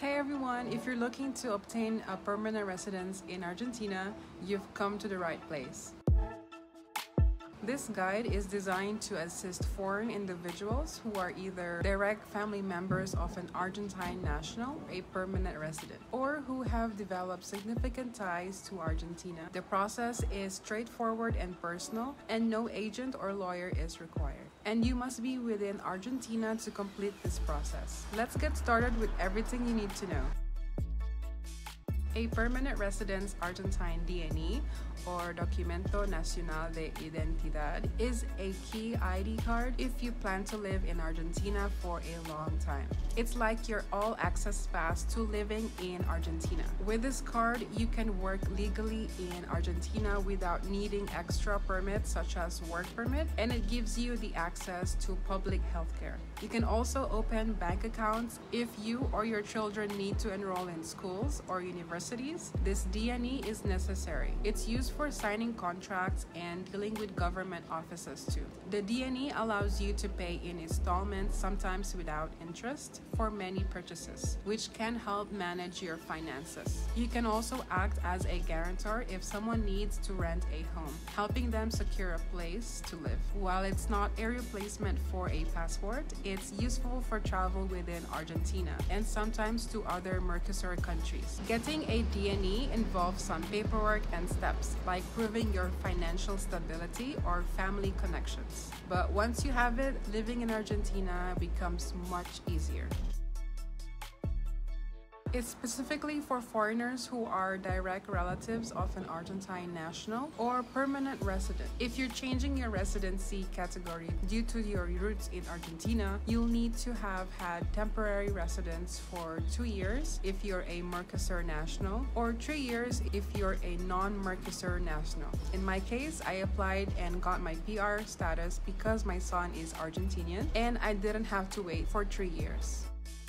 Hey everyone, if you're looking to obtain a permanent residence in Argentina, you've come to the right place. This guide is designed to assist foreign individuals who are either direct family members of an Argentine national, a permanent resident, or who have developed significant ties to Argentina. The process is straightforward and personal, and no agent or lawyer is required. And you must be within Argentina to complete this process. Let's get started with everything you need to know. A permanent residence Argentine DNE, or Documento Nacional de Identidad, is a key ID card if you plan to live in Argentina for a long time. It's like your all-access pass to living in Argentina. With this card, you can work legally in Argentina without needing extra permits such as work permit, and it gives you the access to public healthcare. You can also open bank accounts if you or your children need to enroll in schools or universities. This DNE is necessary. It's used for signing contracts and dealing with government offices too. The DNE allows you to pay in installments, sometimes without interest, for many purchases, which can help manage your finances. You can also act as a guarantor if someone needs to rent a home, helping them secure a place to live. While it's not a replacement for a passport, it's useful for travel within Argentina and sometimes to other Mercosur countries. Getting a DNE involves some paperwork and steps, like proving your financial stability or family connections. But once you have it, living in Argentina becomes much easier. It's specifically for foreigners who are direct relatives of an Argentine national or permanent resident. If you're changing your residency category due to your roots in Argentina, you'll need to have had temporary residence for 2 years if you're a Mercosur national, or 3 years if you're a non-Mercosur national. In my case, I applied and got my PR status because my son is Argentinian and I didn't have to wait for 3 years.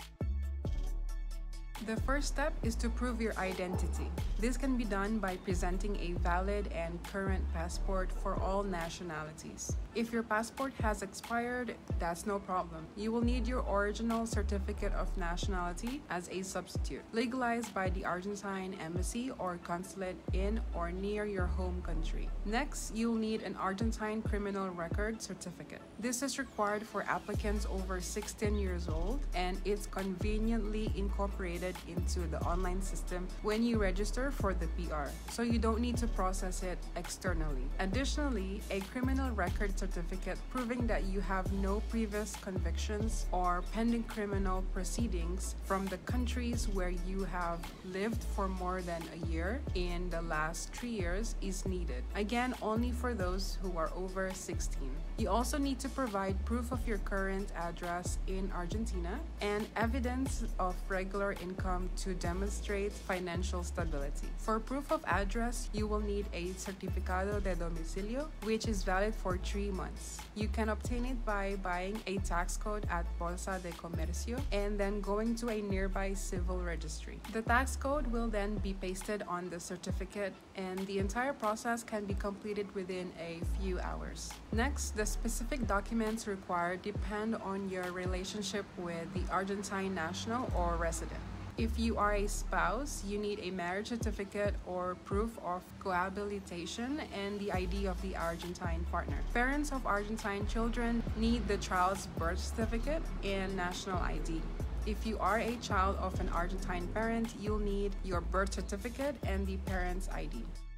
The first step is to prove your identity. This can be done by presenting a valid and current passport for all nationalities. If your passport has expired, that's no problem. You will need your original certificate of nationality as a substitute, legalized by the Argentine embassy or consulate in or near your home country. Next, you'll need an Argentine criminal record certificate. This is required for applicants over 16 years old, and it's conveniently incorporated into the online system when you register for the PR, so you don't need to process it externally. Additionally, a criminal record certificate proving that you have no previous convictions or pending criminal proceedings from the countries where you have lived for more than a year in the last 3 years is needed. Again, only for those who are over 16. You also need to provide proof of your current address in Argentina and evidence of regular income to demonstrate financial stability. For proof of address, you will need a Certificado de Domicilio, which is valid for 3 months. You can obtain it by buying a tax code at Bolsa de Comercio and then going to a nearby civil registry. The tax code will then be pasted on the certificate, and the entire process can be completed within a few hours. Next, the specific documents required depend on your relationship with the Argentine national or resident. If you are a spouse, you need a marriage certificate or proof of cohabitation and the ID of the Argentine partner. Parents of Argentine children need the child's birth certificate and national ID. If you are a child of an Argentine parent, you'll need your birth certificate and the parent's ID.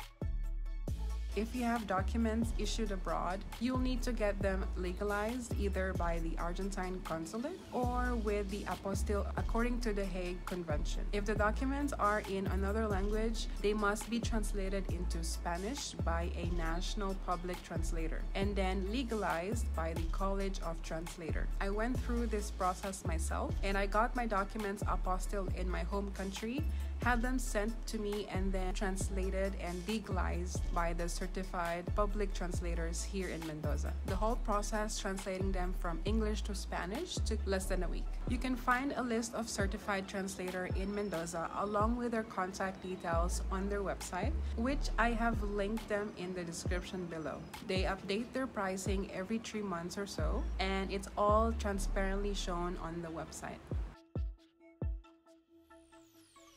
If you have documents issued abroad, you'll need to get them legalized either by the Argentine consulate or with the apostille according to the Hague Convention. If the documents are in another language, they must be translated into Spanish by a national public translator and then legalized by the College of Translator. I went through this process myself, and I got my documents apostilled in my home country, had them sent to me, and then translated and legalized by the certified public translators here in Mendoza. The whole process, translating them from English to Spanish, took less than a week. You can find a list of certified translator in Mendoza along with their contact details on their website, which I have linked them in the description below. They update their pricing every 3 months or so, and it's all transparently shown on the website.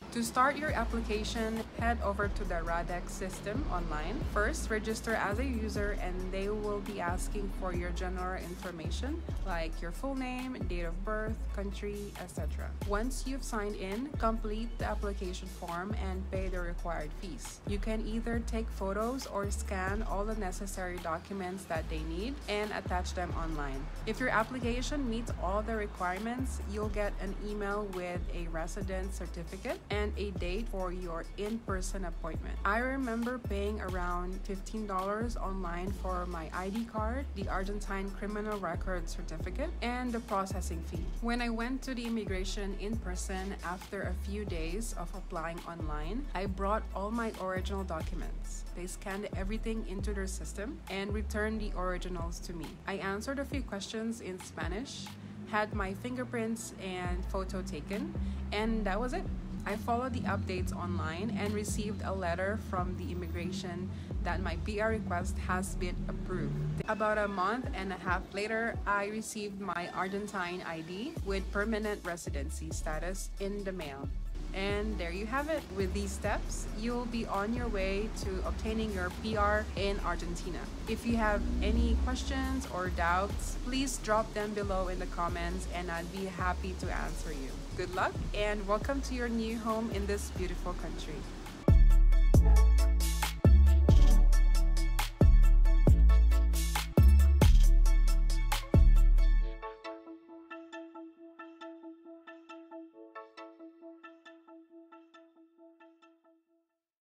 To start your application, head over to the Radex system online. First, register as a user and they will be asking for your general information like your full name, date of birth, country, etc. Once you've signed in, complete the application form and pay the required fees. You can either take photos or scan all the necessary documents that they need and attach them online. If your application meets all the requirements, you'll get an email with a resident certificate and a date for your in-person appointment. I remember paying around $15 online for my ID card, the Argentine Criminal Record Certificate, and the processing fee. When I went to the immigration in person after a few days of applying online, I brought all my original documents. They scanned everything into their system and returned the originals to me. I answered a few questions in Spanish, had my fingerprints and photo taken, and that was it. I followed the updates online and received a letter from the immigration that my PR request has been approved. About a month and a half later, I received my Argentine ID with permanent residency status in the mail. And there you have it. With these steps, you'll be on your way to obtaining your PR in Argentina. If you have any questions or doubts, please drop them below in the comments and I'd be happy to answer you. Good luck and welcome to your new home in this beautiful country.